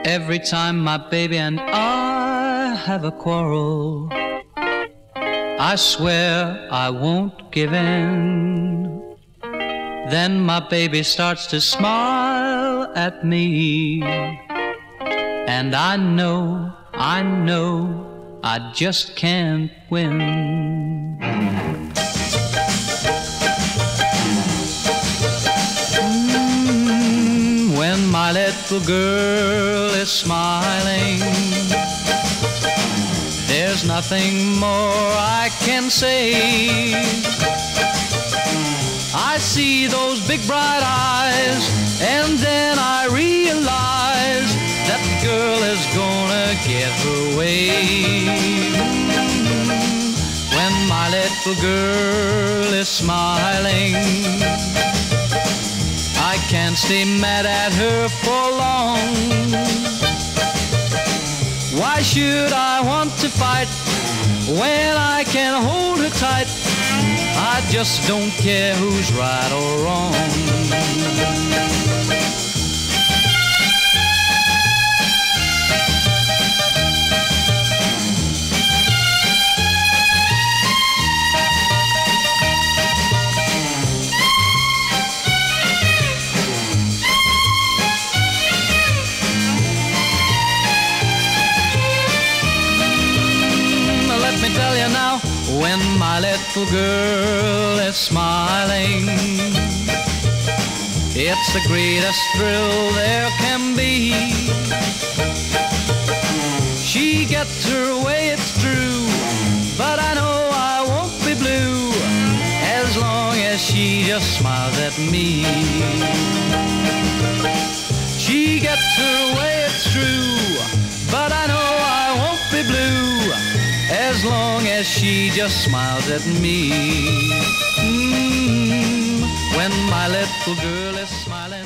Every time my baby and I have a quarrel, I swear I won't give in. Then my baby starts to smile at me, and I know I just can't win. When my little girl is smiling, there's nothing more I can say. I see those big bright eyes, and then I realize that girl is gonna get her way. When my little girl is smiling, I can't stay mad at her for long. Why should I want to fight when I can hold her tight? I just don't care who's right or wrong. Let me tell you now, when my little girl is smiling, it's the greatest thrill there can be. She gets her way, it's true, but I know I won't be blue as long as she just smiles at me. She gets her way, it's true, but I know I won't be blue as long as she just smiles at me. When my little girl is smiling.